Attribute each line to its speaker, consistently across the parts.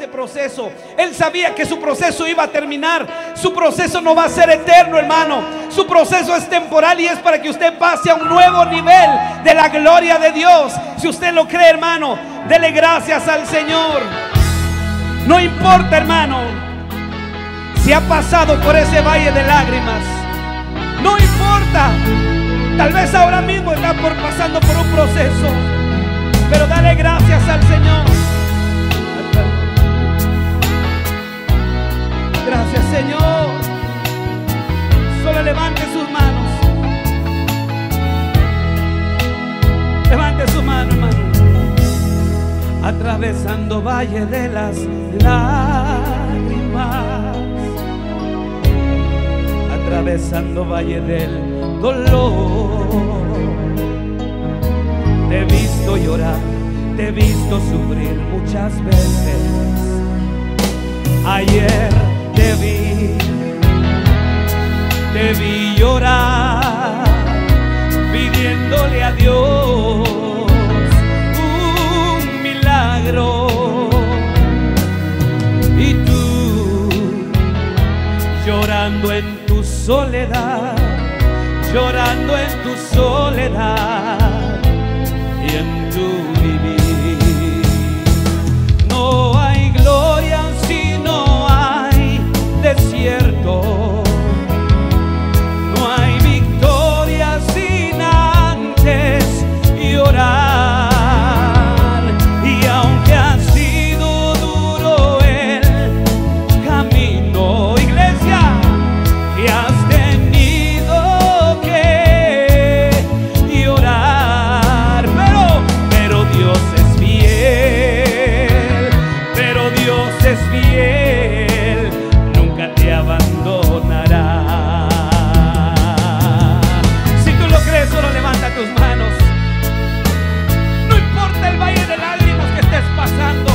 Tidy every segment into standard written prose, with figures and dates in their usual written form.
Speaker 1: ese proceso. Él sabía que su proceso iba a terminar. Su proceso no va a ser eterno, hermano. Su proceso es temporal y es para que usted pase a un nuevo nivel de la gloria de Dios. Si usted lo cree, hermano, dele gracias al Señor. No importa, hermano, si ha pasado por ese valle de lágrimas. No importa. Tal vez ahora mismo está pasando por un proceso, pero dale gracias al Señor. Gracias, Señor. Solo levante sus manos. Levante su mano, hermano. Atravesando valle de las lágrimas, atravesando valle del dolor. Te he visto llorar, te he visto sufrir muchas veces. Ayer te vi llorar, pidiéndole a Dios un milagro. Y tú llorando en tu soledad, llorando en tu soledad y en tu vivir. No hay gloria si no hay desierto. No hay victoria sin antes llorar. Y aunque ha sido duro el camino, iglesia, que has tenido que llorar, pero Dios es fiel, pero Dios es fiel, nunca te abandonará. Si tú lo crees, solo levanta tus manos. No importa el valle de lágrimas que estés pasando.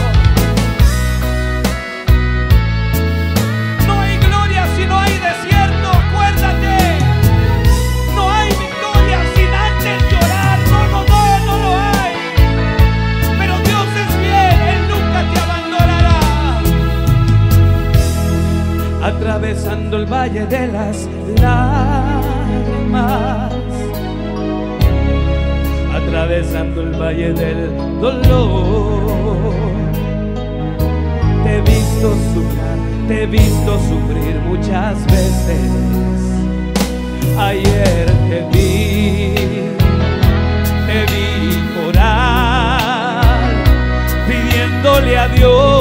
Speaker 1: No hay gloria si no hay desierto, acuérdate. No hay victoria sin antes llorar. No lo hay. Pero Dios es fiel, Él nunca te abandonará. Atravesando el valle de las lágrimas, atravesando el valle del dolor. Te he visto sudar, te he visto sufrir muchas veces. Ayer te vi orar, pidiéndole a Dios